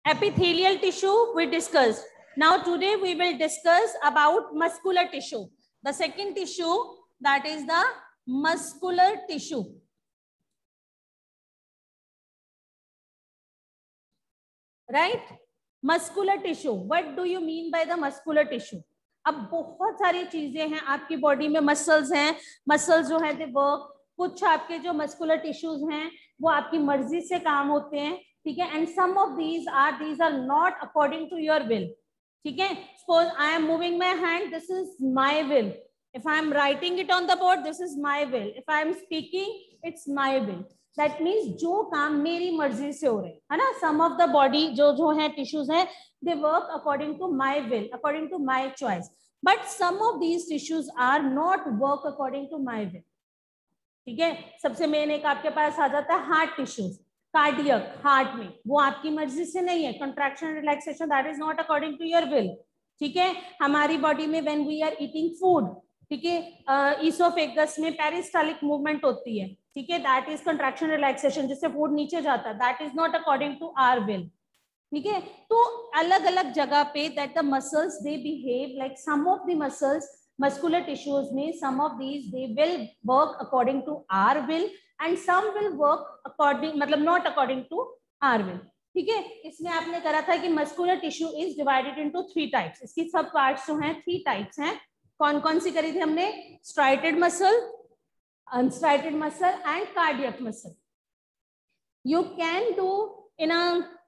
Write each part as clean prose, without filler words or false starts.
Epithelial tissue we discussed. Now today we will discuss about muscular tissue. The second tissue, that is the muscular tissue. Right? Muscular tissue. What do you mean by the muscular tissue? अब बहुत सारी चीजें हैं आपकी body में. Muscles हैं, muscles जो है दे वर्क. कुछ आपके जो मस्कुलर टिश्यूज हैं वो आपकी मर्जी से काम होते हैं, ठीक है. And some of these are not according to your will, ठीक है. Suppose I am moving my hand, this is my will. If I am writing it on the board, this is my will. If I am speaking, it's my will. That means जो काम मेरी मर्जी से हो रहे हैं, है ना. सम ऑफ द बॉडी जो है टिश्यूज हैं, they work according to my will, according to my choice. But some of these tissues are not work according to my will, ठीक है. सबसे मेन एक आपके पास आ जाता है हार्ट टिश्यूज. कार्डियक, हार्ट में, वो आपकी मर्जी से नहीं है. Contraction, relaxation, that is not according to your will, ठीक है. हमारी बॉडी में when we are eating food, ठीक है, ईसोफेगस में पेरिस्टालिक मूवमेंट होती है, ठीक है. दैट इज कंट्रैक्शन, रिलैक्सेशन, जिससे फूड नीचे जाता है. That is not according to our will, ठीक है. तो अलग अलग जगह पे that the muscles they behave like some of the muscles, muscular tissues में some of these they will work according to our will and some will work according, मतलब not according to our will, ठीक है. इसमें आपने करा था कि muscular tissue is divided into 3 types. इसकी सब पार्ट्स जो हैं 3 टाइप्स हैं. कौन कौन सी करी थी हमने? striated muscle, unstriated muscle and cardiac muscle. You can do in a,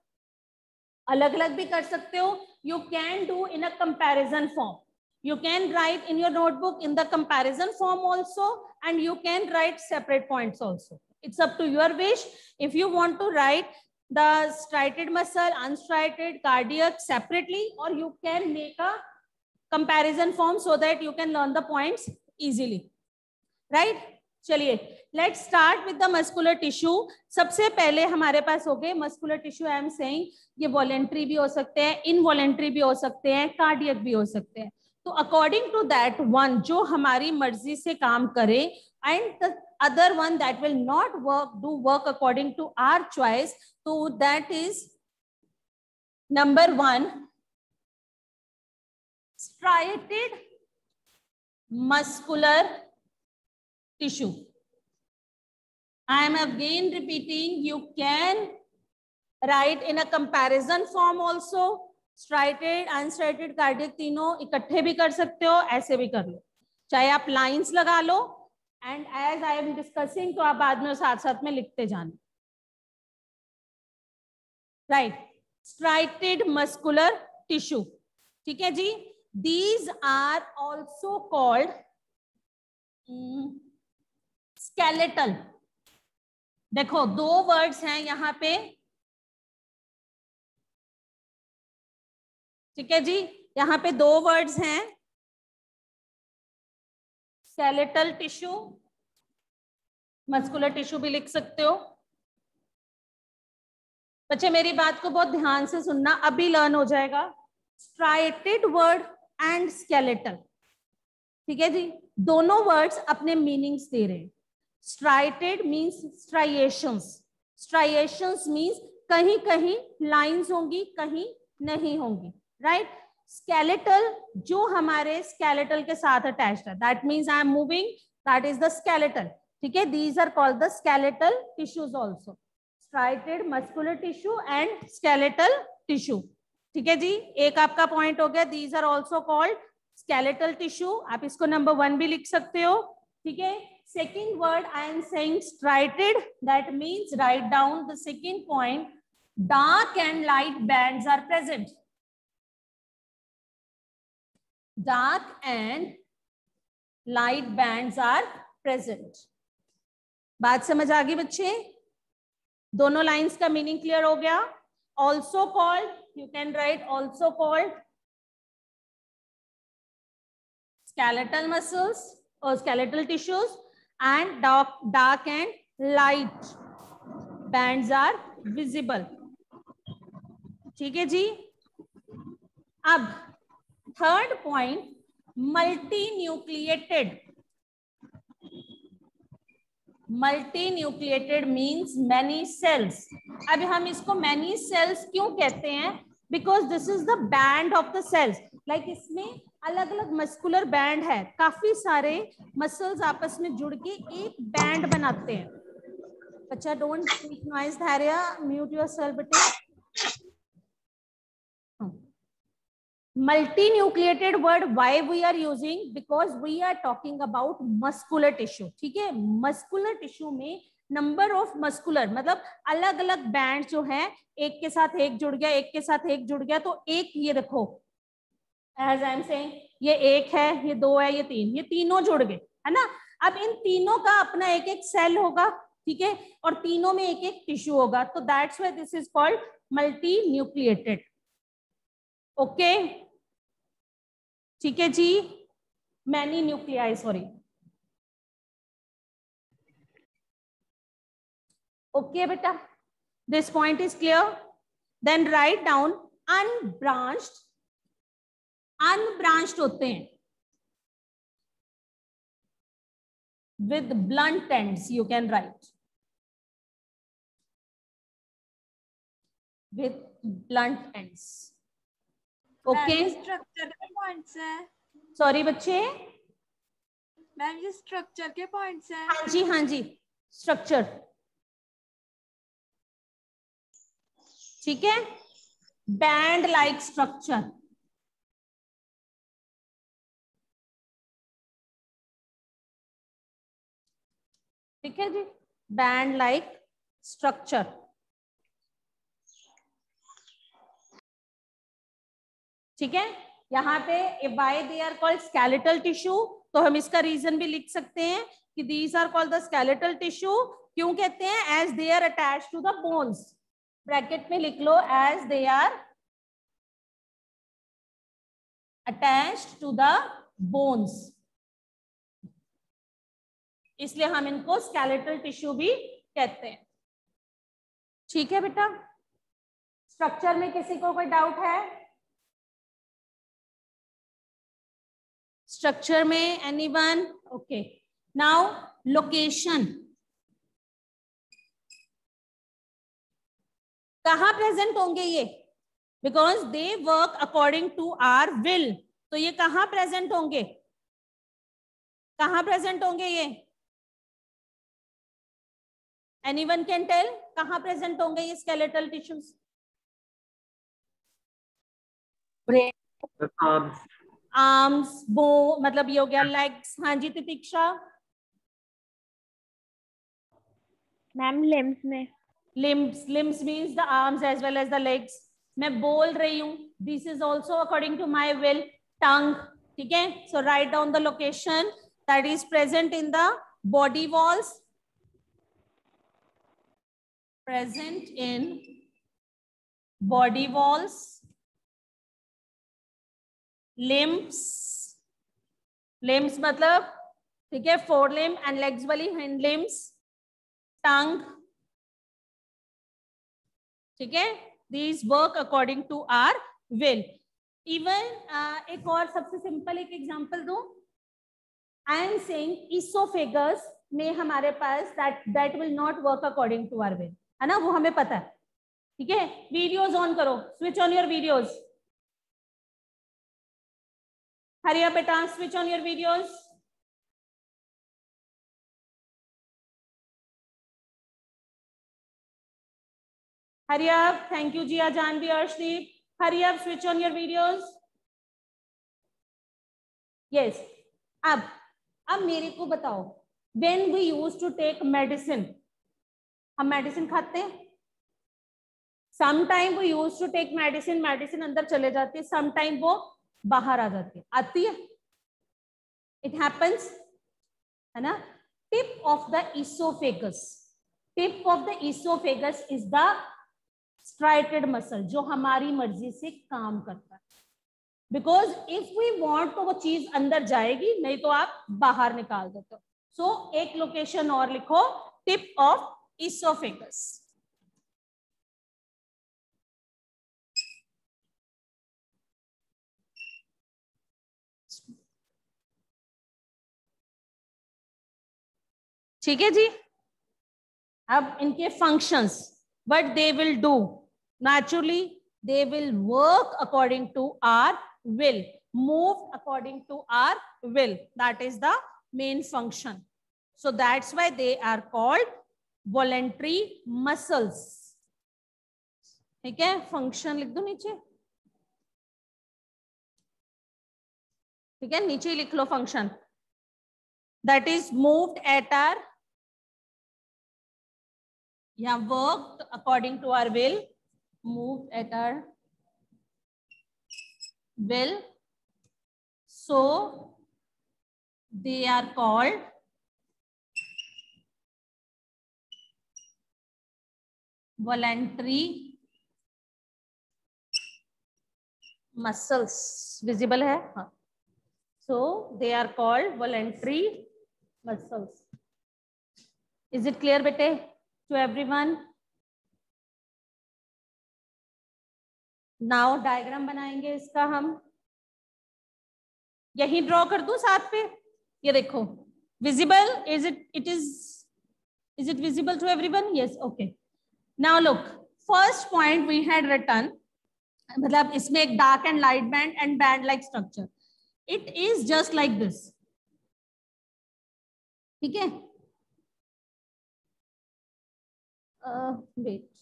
अलग अलग भी कर सकते हो. You can do in a comparison form. You can write in your notebook in the comparison form also, and you can write separate points also. It's up to your wish. If you want to write the striated muscle, unstriated, cardiac separately, or you can make a comparison form so that you can learn the points easily. Right? चलिए, let's start with the muscular tissue. सबसे पहले हमारे पास हो गए muscular tissue. I am saying ये voluntary भी हो सकते हैं, involuntary भी हो सकते हैं, cardiac भी हो सकते हैं. तो अकॉर्डिंग टू दैट वन जो हमारी मर्जी से काम करे and the other one that will not work according to our choice, तो that is number 1 striated muscular tissue. I am again repeating, you can write in a comparison form also. Striated, unstriated, cardiac तीनों इकट्ठे भी कर सकते हो, ऐसे भी कर लो, चाहे आप लाइंस लगा लो. And as I am discussing तो आप बाद में साथ साथ में लिखते जाना. राइट, स्ट्राइटेड मस्कुलर टिश्यू, ठीक है जी. These are also called skeletal. देखो 2 वर्ड्स हैं यहाँ पे, ठीक है जी. यहाँ पे 2 वर्ड्स हैं, स्केलेटल टिश्यू, मस्कुलर टिश्यू भी लिख सकते हो. बच्चे मेरी बात को बहुत ध्यान से सुनना, अभी लर्न हो जाएगा. स्ट्राइटेड वर्ड एंड स्केलेटल, ठीक है जी. दोनों वर्ड्स अपने मीनिंग्स दे रहे हैं. Striated means striations. Striations means कहीं कहीं लाइंस होंगी, कहीं नहीं होंगी. राइट. स्केलेटल जो हमारे स्केलेटल के साथ अटैच्ड है, that means I am moving, that is the skeletal, ठीक है. These are called the skeletal tissues also. Striated muscular tissue and skeletal tissue, ठीक है जी. एक आपका पॉइंट हो गया, these are also called skeletal tissue. आप इसको नंबर 1 भी लिख सकते हो, ठीक है. Second word I am saying striated, that means write down the second point, dark and light bands are present. Dark and light bands are present. बात समझ आ गई बच्चे? दोनों लाइंस का मीनिंग क्लियर हो गया. Also called, you can write also called skeletal muscles or skeletal tissues, and dark and light bands are visible, ठीक है जी. अब third point, multi nucleated. Multi nucleated means many cells. अब हम इसको मैनी सेल्स क्यों कहते हैं? Because this is the band of the cells. Like इसमें अलग अलग मस्कुलर बैंड है, काफी सारे मसल्स आपस में जुड़ के एक बैंड बनाते हैं। बच्चा don't make noise, Dhariya mute yourself बेटे। multi-nucleated word why we are using? because we are talking about muscular tissue. ठीक है, muscular tissue में नंबर ऑफ मस्कुलर मतलब अलग अलग बैंड जो है, एक के साथ एक जुड़ गया, एक के साथ एक जुड़ गया, तो एक ये देखो, एज आई एम सेइंग, ये एक है, ये दो है, ये तीन, ये तीनों जुड़ गए, है ना। अब इन तीनों का अपना एक एक सेल होगा, ठीक है, और तीनों में एक एक टिश्यू होगा, तो that's why this is called multi nucleated. Okay, ठीक है जी, मैनी न्यूक्लियाई, सॉरी। ओके बेटा, this point is clear. Then write down unbranched. Unbranched होते हैं with blunt ends, you can write with blunt ends. Okay, structure के points है। Sorry बच्चे, ma'am ये स्ट्रक्चर के पॉइंट्स है। हाँ जी, हाँ जी, स्ट्रक्चर, ठीक है, बैंड लाइक स्ट्रक्चर। ठीक है जी, बैंड लाइक स्ट्रक्चर। ठीक है, यहाँ पे why they are called skeletal tissue, तो हम इसका रीजन भी लिख सकते हैं कि these are called the skeletal tissue. क्यों कहते हैं? As they are attached to the bones. Bracket में लिख लो, as they are attached to the bones, इसलिए हम इनको स्केलेटल टिश्यू भी कहते हैं। ठीक है बेटा, स्ट्रक्चर में किसी को कोई डाउट है? स्ट्रक्चर में एनीवन? ओके, नाउ लोकेशन, कहां प्रेजेंट होंगे ये? Because they work according to our will, तो ये कहां प्रेजेंट होंगे? कहां प्रेजेंट होंगे ये? एनीवन कैन टेल, कहां प्रेजेंट होंगे ये स्केलेटल टिश्यूज? आर्म्स, बो मतलब ये हो गया लेग्स। हाँ जी तितिक्षा। मैम लिम्स में। Limbs, limbs means the arms as well as the legs. मैं बोल रही हूँ, this is also according to my will, tongue. ठीक है, so write down the location that is present in the body walls, present in body walls, limbs, limbs मतलब ठीक है, four limb and legs वाली हैंड लिम्स, टंग। ठीक है, these work according to our will. Even एक और सबसे simple एक एग्जांपल दूं, I am saying esophagus में हमारे पास that will not work according to our will, है ना, वो हमें पता है। ठीक है, वीडियोस ऑन करो, switch on your videos. Hurry up बेटा, switch on your videos. Hurry up, thank you Jiya, Janvi, Arshdeep, hurry up, switch on your videos. Yes, अब मेरे को बताओ, when we use to take medicine, हम मेडिसिन खाते हैं, sometime we use to take medicine, medicine अंदर चले जाती है, समटाइम वो बाहर आ जाती है, आती है, इट हैपेंस, है ना। Tip of the oesophagus, tip of the oesophagus is the striated muscle, जो हमारी मर्जी से काम करता है। बिकॉज इफ वी वांट तो वो चीज अंदर जाएगी, नहीं तो आप बाहर निकाल देते हो। सो एक लोकेशन और लिखो, टिप ऑफ इसोफेगस। ठीक है जी, अब इनके functions, what they will do, naturally they will work according to our will, move according to our will. That is the main function. So that's why they are called voluntary muscles. ठीक है, function लिख दो नीचे, ठीक है, नीचे ही लिख लो function. That is moved at our, yeah, worked according to our will, moved at our will. So they are called voluntary muscles. Visible है, हाँ. So they are called voluntary muscles. Is it clear बेटे to everyone? Now diagram बनाएंगे इसका हम. यही draw कर दूं साथ पे, ये देखो. Visible? Is it visible to everyone? Yes, okay. Now look, first point we had written, मतलब इसमें एक dark and light band and band like structure. It is just like this. ठीक है? Wait.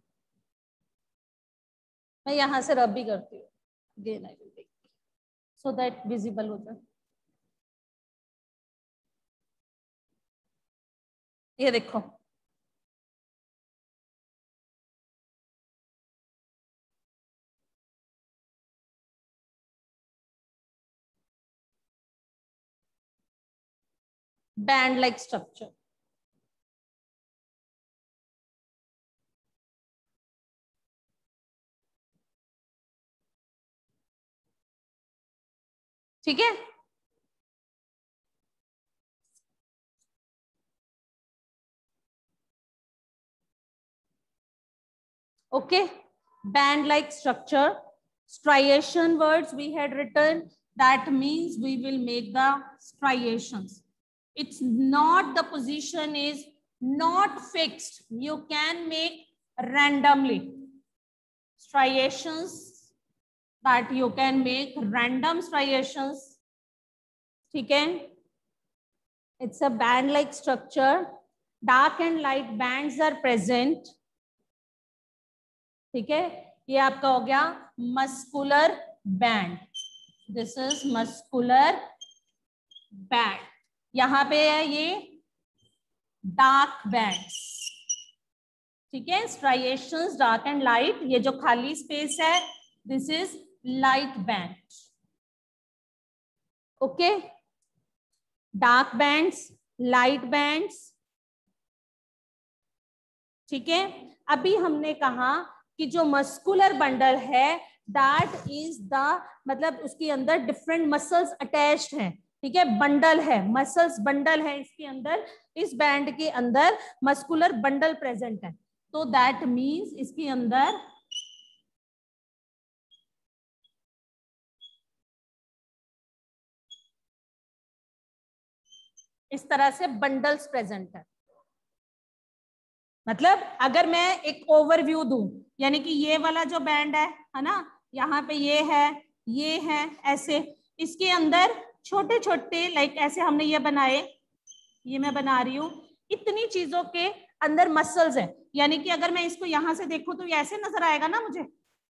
मैं यहां से रब भी करती हूँ. Again I will take so that visible हो जाए. ये देखो. Band like structure. ठीक है? Okay, band like structure. Striation words we had written, that means we will make the striations. It's not, the position is not fixed, you can make randomly. Striations, that you can make random striations. ठीक है? It's a band like structure. Dark and light bands are present. ठीक है, ये आपका हो गया muscular band. This is muscular band. यहां पे है ये डार्क बैंड्स. ठीक है, स्ट्राइएशंस डार्क एंड लाइट. ये जो खाली स्पेस है, this is light band. Okay, dark bands, light bands. ठीक है, अभी हमने कहा कि जो मस्कुलर बंडल है, दैट इज द, मतलब उसके अंदर डिफरेंट मसल्स अटैच्ड हैं. ठीक है, बंडल है, मसल्स बंडल है इसके अंदर. इस बैंड के अंदर मस्कुलर बंडल प्रेजेंट है. तो दैट मीन्स इसके अंदर इस तरह से बंडल्स प्रेजेंट है. मतलब अगर मैं एक ओवरव्यू दूं, यानी कि ये वाला जो बैंड है ना, यहाँ पे ये है ऐसे. इसके अंदर छोटे छोटे लाइक ऐसे हमने ये बनाए, ये मैं बना रही हूँ. इतनी चीजों के अंदर मसल्स है. यानी कि अगर मैं इसको यहां से देखूं तो ये ऐसे नजर आएगा ना, मुझे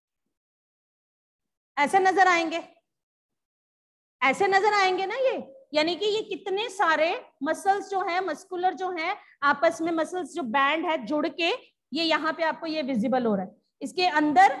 ऐसे नजर आएंगे, ऐसे नजर आएंगे ना ये. यानी कि ये कितने सारे मसल्स जो है, मस्कुलर जो है, आपस में मसल्स जो बैंड है जुड़ के, ये यहाँ पे आपको ये विजिबल हो रहा है. इसके अंदर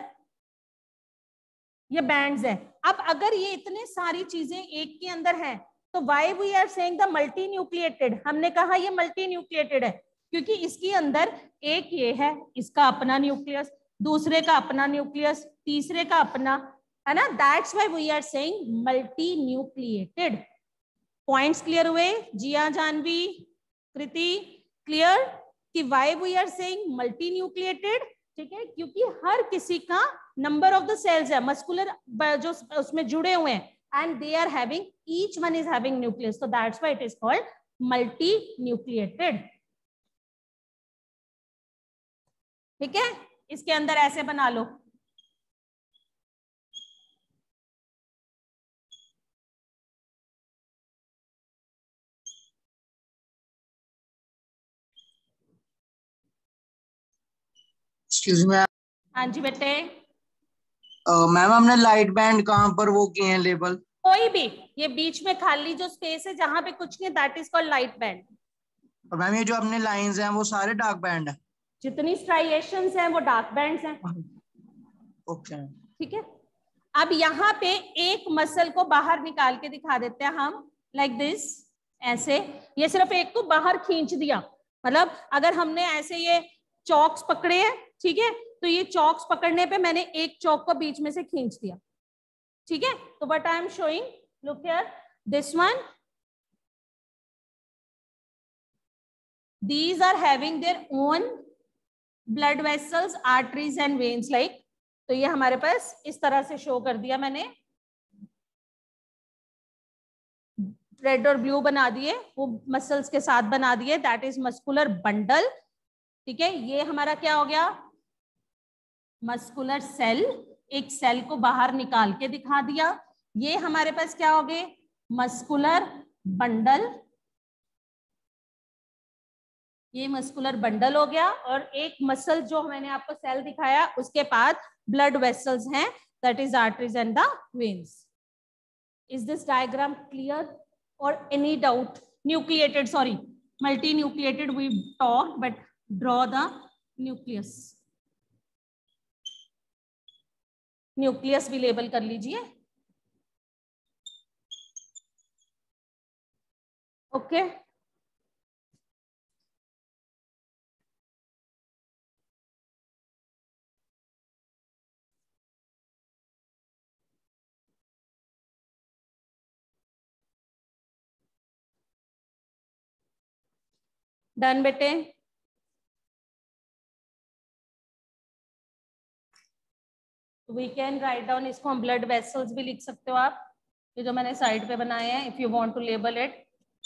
ये बैंड्स है. अब अगर ये इतने सारी चीजें एक के अंदर हैं, तो why we are saying the multi nucleated. हमने कहा ये मल्टी न्यूक्लिएटेड है क्योंकि इसके अंदर एक ये है, इसका अपना न्यूक्लियस, दूसरे का अपना न्यूक्लियस, तीसरे का अपना, है ना. That's why we are saying multi nucleated. Points clear हुए? जिया, जानवी, कृति, क्लियर कि why we are saying multi nucleated. ठीक है, क्योंकि हर किसी का नंबर ऑफ द सेल्स है मस्कुलर जो उसमें जुड़े हुए हैं, and they are having, each one is having nucleus. So that's why it is called multi nucleated. ठीक है, इसके अंदर ऐसे बना लो। एक्सक्यूज मी हाँ जी बेटे। मैम हमने लाइट बैंड कहाँ पर वो किए हैं लेबल? कोई भी, ये बीच में खाली जो स्पेस है जहां पे कुछ नहीं, that is called light band. और मैम ये जो अपने लाइंस हैं वो सारे डार्क बैंड हैं? जितनी स्ट्राइएशंस हैं वो डार्क बैंड्स हैं। ओके ठीक है, अब यहाँ पे एक मसल को बाहर निकाल के दिखा देते हैं हम, लाइक दिस, ऐसे। ये सिर्फ एक को बाहर खींच दिया, मतलब अगर हमने ऐसे ये चॉक्स पकड़े हैं, ठीक है, तो ये चॉक्स पकड़ने पे मैंने एक चॉक को बीच में से खींच दिया। ठीक है, तो what I am showing, look here, this one, these are having their own blood vessels, arteries and veins, like, तो ये हमारे पास इस तरह से शो कर दिया मैंने, रेड और ब्लू बना दिए, वो मसल्स के साथ बना दिए, दैट इज मस्कुलर बंडल। ठीक है, ये हमारा क्या हो गया, मस्कुलर सेल, एक सेल को बाहर निकाल के दिखा दिया। ये हमारे पास क्या हो गए, मस्कुलर बंडल, ये मस्कुलर बंडल हो गया। और एक मसल जो मैंने आपको सेल दिखाया उसके बाद ब्लड वेसल्स हैं, that is arteries and the veins. Is this diagram clear और any doubt? Nucleated, sorry, multi nucleated we talk, but draw the nucleus, nucleus भी लेबल कर लीजिए। ओके, डन बेटे। वी कैन राइट डाउन, इसको हम blood vessels भी लिख सकते हो आप, ये जो मैंने साइड पे बनाए हैं, if you want to label it.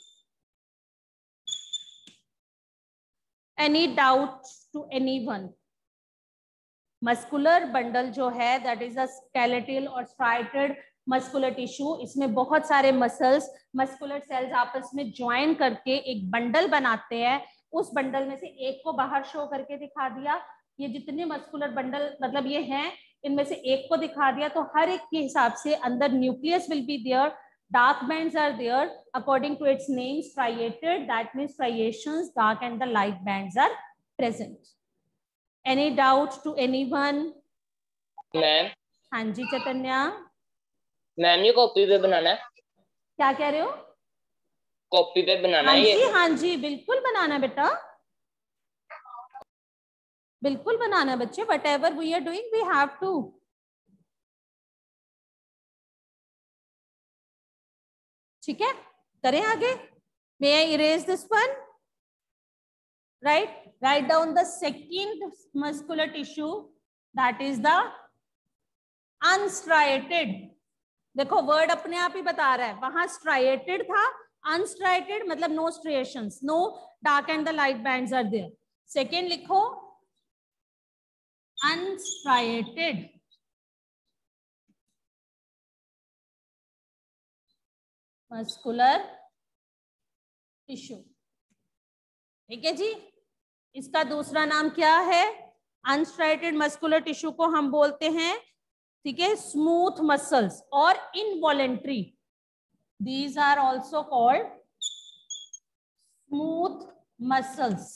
Any doubt to anyone? Muscular bundle जो है दैट इज अ स्केलेटल और स्ट्राइटेड मस्कुलर टिश्यू, इसमें बहुत सारे मसल्स, मस्कुलर सेल्स आपस में ज्वाइन करके एक बंडल बनाते हैं। उस बंडल में से एक को बाहर शो करके दिखा दिया। ये जितने मस्कुलर बंडल मतलब ये हैं, इनमें से एक को दिखा दिया, तो हर एक के हिसाब से अंदर nucleus will be there, dark bands are there according to its name, striated, that means striations, dark and the light bands are present. Any doubt to anyone? Ma'am, हाँ जी चैतन्या। मैम ये कॉपी पे बनाना है? क्या कह रहे हो? कॉपी पे बनाना हाँ है जी, ये? हाँ जी, बिल्कुल बनाना बेटा, बिल्कुल बनाना बच्चे, whatever we are doing we have to. ठीक है, करें आगे। May I erase this one? Right, write down the second muscular tissue, that is the unstriated. देखो वर्ड अपने आप ही बता रहा है, वहां स्ट्राइटेड था, अनस्ट्राइटेड मतलब no striations, no dark and the light bands are there. Second लिखो अनस्ट्राइटेड मस्कुलर टिश्यू। ठीक है जी, इसका दूसरा नाम क्या है? अनस्ट्राइटेड मस्कुलर टिश्यू को हम बोलते हैं, ठीक है, स्मूथ मसल्स और involuntary, these are also called smooth muscles.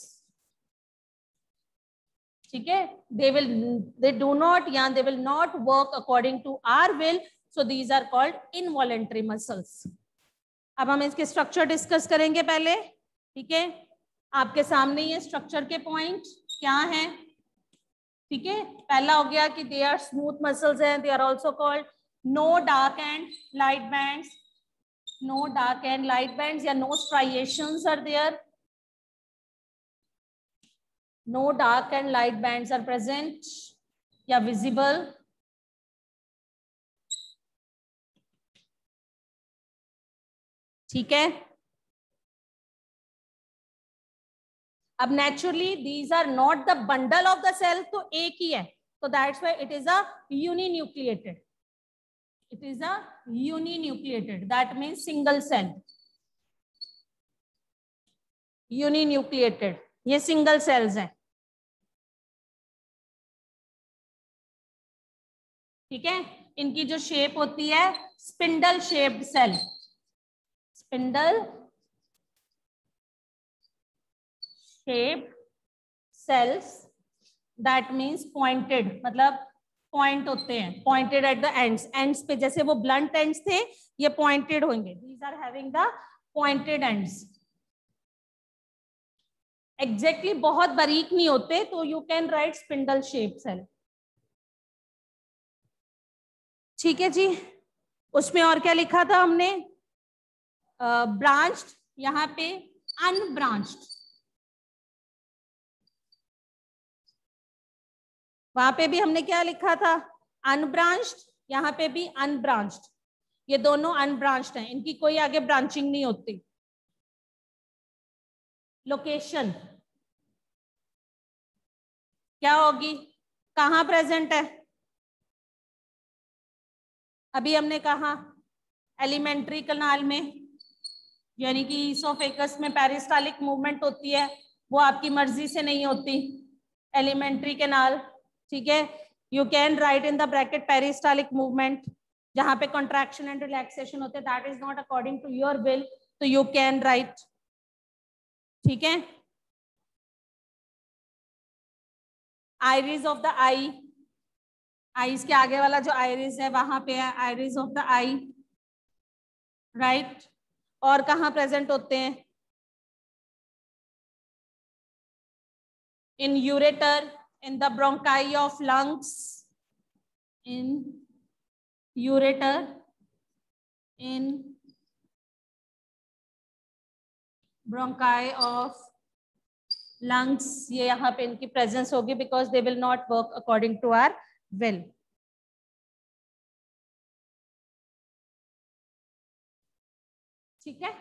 ठीक है, they do not या they will not work according to our will, so these are called involuntary muscles. अब हम इसके स्ट्रक्चर डिस्कस करेंगे पहले। ठीक है, आपके सामने ये स्ट्रक्चर के पॉइंट क्या हैं? ठीक है, पहला हो गया कि दे आर स्मूथ मसल्स हैं, they are also called no dark and light bands, no dark and light bands या no striations are there, no dark and light bands are present या visible. ठीक है, अब naturally these are not the bundle of the cell, तो एक ही है, तो that's why it is a uninucleated. It is a uninucleated, that means single cell. Uninucleated, ये सिंगल सेल्स हैं. ठीक है, इनकी जो शेप होती है spindle shaped cell. Spindle shaped cells, that means pointed, मतलब पॉइंट होते हैं, pointed at the ends. Ends पे जैसे वो ब्लंट एंड्स थे, ये पॉइंटेड होंगे. These are having the pointed ends. Exactly बहुत बारीक नहीं होते, तो you can write spindle shape cell. ठीक है जी. उसमें और क्या लिखा था हमने? ब्रांच्ड, यहाँ पे अनब्रांच्ड. वहां पे भी हमने क्या लिखा था? अनब्रांच्ड. यहाँ पे भी अनब्रांच्ड. ये दोनों अनब्रांच्ड हैं, इनकी कोई आगे ब्रांचिंग नहीं होती. लोकेशन क्या होगी? कहाँ प्रेजेंट है? अभी हमने कहा एलिमेंट्री कनाल में, यानी कि ईसोफेगस में पेरिस्टालिक मूवमेंट होती है, वो आपकी मर्जी से नहीं होती. एलिमेंट्री कैनाल, ठीक है. You can write in the bracket peristaltic movement, जहां पे कॉन्ट्रैक्शन एंड रिलैक्सेशन होते हैं, that is not according to your will, तो यू कैन राइट. ठीक है. Iris of the eye, eyes के आगे वाला जो आइरिस है वहां पे है iris of the eye, right. और कहाँ प्रेजेंट होते हैं? in ureter, in the bronchi of lungs, in ureter, in bronchi of lungs. ये यहाँ पे इनकी प्रेजेंस होगी, because they will not work according to our will. ठीक है.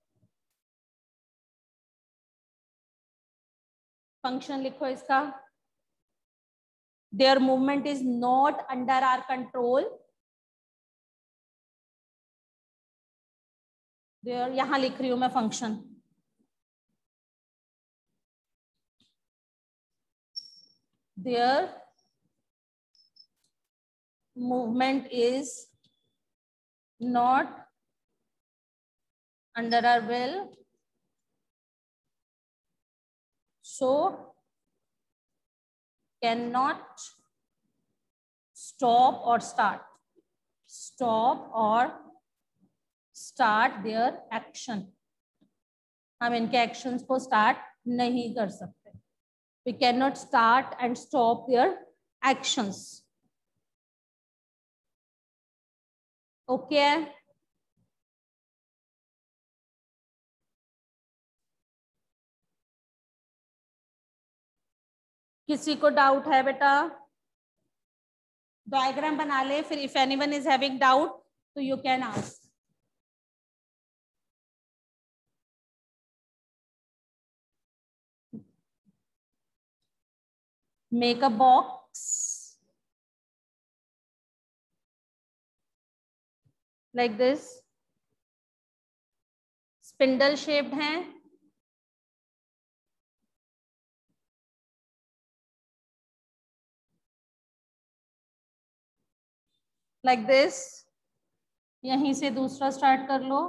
फंक्शन लिखो इसका. Their movement is not under our control. Their, यहां लिख रही हूं मैं function. Their movement is not under our will, so cannot stop or start their action. हम इनके एक्शंस को स्टार्ट नहीं कर सकते. we cannot start and stop their actions. okay. किसी को डाउट है बेटा? डायग्राम बना ले, फिर if anyone is having doubt तो you can ask. Make a box like this. Spindle shaped है. Like this. यहीं से दूसरा स्टार्ट कर लो.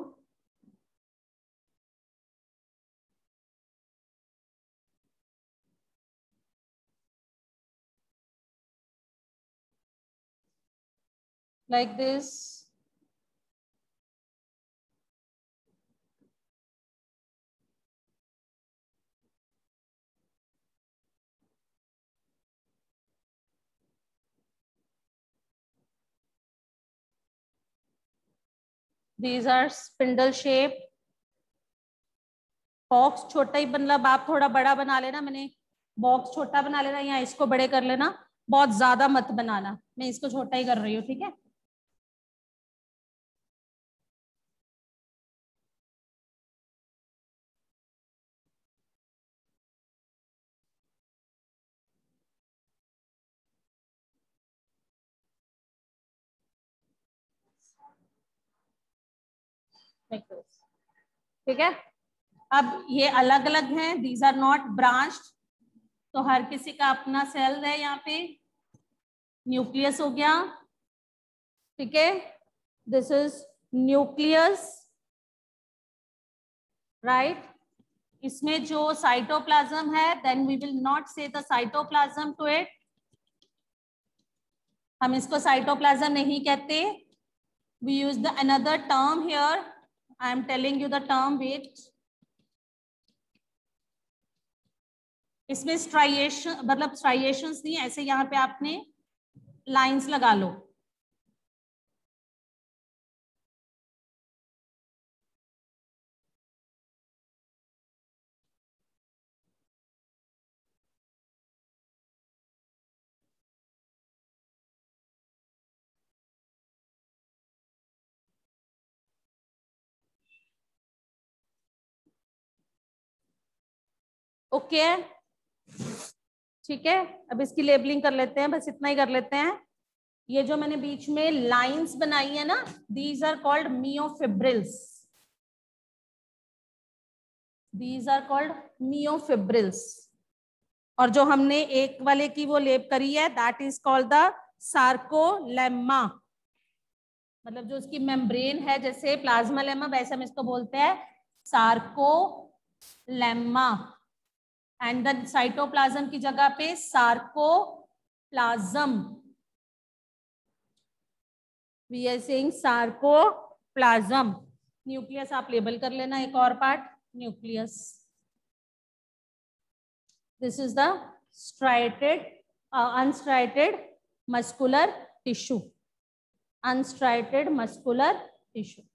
Like this. These are spindle shape. Box छोटा ही, मतलब आप थोड़ा बड़ा बना लेना. मैंने बॉक्स छोटा बना लेना, या इसको बड़े कर लेना, बहुत ज्यादा मत बनाना. मैं इसको छोटा ही कर रही हूँ. ठीक है. ठीक है, अब ये अलग अलग हैं, दीज आर नॉट ब्रांच्ड, तो हर किसी का अपना सेल है यहाँ पे, न्यूक्लियस हो गया, ठीक है, दिस इज न्यूक्लियस, राइट। इसमें जो साइटोप्लाज्म है, then we will not say the cytoplasm to it, हम इसको साइटोप्लाज्म नहीं कहते, we use the another term here, I am telling you the term which, इसमें स्ट्राइएशन मतलब स्ट्राइएशंस नहीं, ऐसे यहाँ पे आपने लाइंस लगा लो, ओके, ठीक है। अब इसकी लेबलिंग कर लेते हैं, बस इतना ही कर लेते हैं। ये जो मैंने बीच में लाइंस बनाई है ना, these are called myofibrils, these are called myofibrils, और जो हमने एक वाले की वो लेप करी है, that is called the sarcolemma, मतलब जो उसकी मेम्ब्रेन है, जैसे प्लाज्मा लेमा, वैसे हम इसको बोलते हैं सार्कोलेमा, एंड द साइटोप्लाज्म की जगह पे sarcoplasm, we are saying sarcoplasm. Nucleus आप लेबल कर लेना, एक और part nucleus, this is the striated unstriated muscular tissue, unstriated muscular tissue।